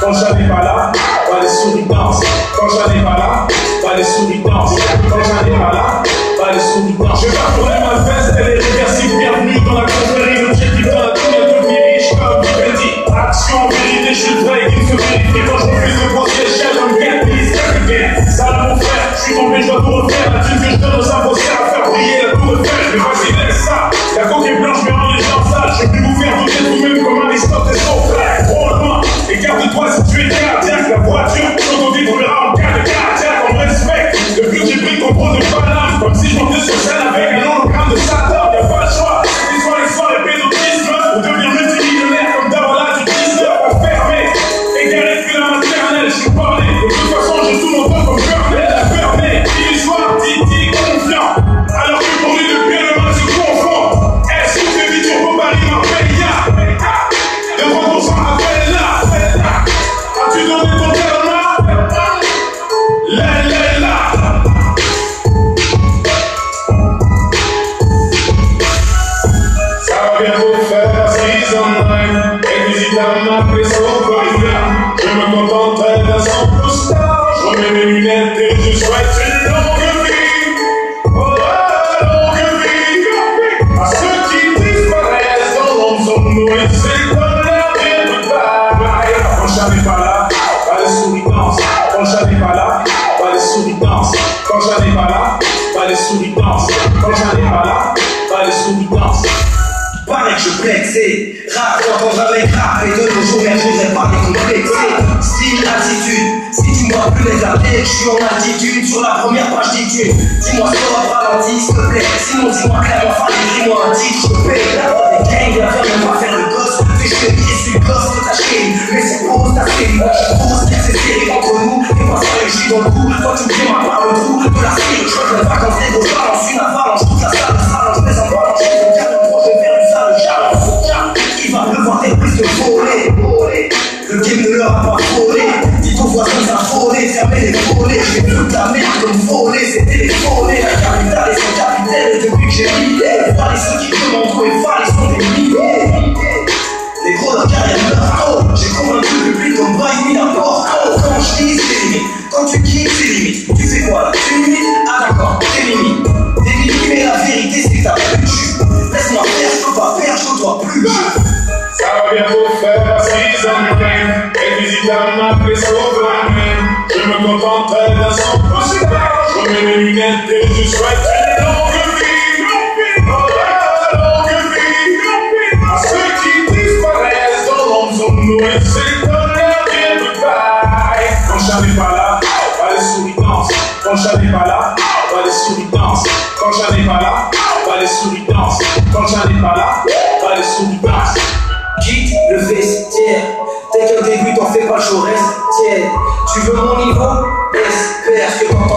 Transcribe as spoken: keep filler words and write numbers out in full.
Quand j'en ai pas là, bah les souris dansent. Quand j'en ai pas là, bah les souris dansent. Quand j'en ai pas là, bah les souris dansent. Je vais pas tourner ma veste, elle est réversible. Bienvenue dans la confrérie, l'objectif dans la tournée de riche comme Vivendi. Action, vérité, je suis le vrai qui me vérifie. Quand je refuse de grosse échelle, comme get please, get ça là mon frère, je suis tombé, je dois tout refaire. La thune que je donne aux impossibles à faire briller la tour de fer. Mais vas-y, laisse ça. La coque est blanche, mais rend les gens sales. Je vais plus vous faire douter de vous-même comme Aristote et son frère. Trop loin, écarte-toi si tu es cardiaque. La voiture, j'auto-détruira en cas de cardiaque. On me respecte, depuis que j'ai pris le contrôle de Paname. Comme si je montais sur scène avec un hologramme de Satan. Y'a pas le choix, les soirs, les soirs, les pédophismes. Pour devenir multimillionnaire comme Davala du dix-neuf. Enfermé, égaré depuis la maternelle. Je suis parlé, de toute façon, j'ai tout mon temps comme Burnett. La fermée, illusoire, Titi, confiant. Alors que pour lui, le bien et le mal se confondent. Est-ce que tu vis sur vos paris, Marbella? De retour sans appel là. As-tu donné ton terme là? Là, là, là. Ça va bientôt faire six ans et visite à ma place au quotidien. Je me contenterai d'un simple star. Je remets mes lunettes et je souhaite une longue vie. Oh, la longue vie. À ceux qui disparaissent dans l'ombre sombre, c'est comme la vie de bataille. Quand j'en ai pas là, bah les souris dansent. Quand j'en ai pas là, bah les souris dansent. Quand j'en ai pas là, bah les souris dansent. Quand j'en ai pas là, bah les souris dansent. Pareil que je plexais, rap d'entendre un mec rapper de nos jours, mais je n'ai pas décomplexé. Style, attitude, si tu m'as plus les arrêts, je suis en altitude sur la première page d'étude. Dis-moi stop, ralenti, s'il te plaît. Sinon, dis-moi clairement, fallait écris-moi un titre, je paye. La voix des gangs, la faire même pas faire le gosse. Fais je qui suis le gosse de ta chaîne, mais c'est pause, ta série. Je pose, c'est série entre nous, et pas ça, je suis dans le coup. Toi, tu me dis, ma part le trou de la série. Je veux pas quand les gauches balance une avalanche, toute la salle, salle, je mets en balance, je vais faire un projet vers une salle, j'arrive. Il va pleuvoir des prises de voler. Le game ne leur a pas volé. Dites aux voisins ça volé, fermez les volets. J'ai toute la merde comme volé, c'était les volets. La capitale est son capitaine et depuis que j'ai l'idée. Voilà ceux qui demandent où est fall, ils sont des milliers. Les gros leur carrière meurt haut. J'ai convaincu le public comme Brahimi la porte. Quand je dis c'est limite, quand tu quittes c'est limite. Tu fais quoi là? Tu limites? Ah d'accord, t'es limite. T'es limite mais la vérité c'est que t'as plus de jus. Laisse-moi faire, je peux pas faire, je ne dois plus. Ça va bientôt faire six ans et visite à ma place au Grammy. Je me contenterai d'un simple cigare. Je remets mes lunettes et je souhaite une longue vie. Oh la longue vie. À ceux qui disparaissent dans l'ombre sombre, c'est comme la vie de bataille. Quand j'en ai pas là, bah les souris dansent. Quand j'en ai pas là, bah les souris dansent. Quand j'en ai pas là, bah les souris dansent. Quand j'en ai pas là, bah les souris dansent. Quitte le vestiaire, t'es qu'un début, t'en fais pas, je reste tiède. Tu veux mon niveau? Espère que t'en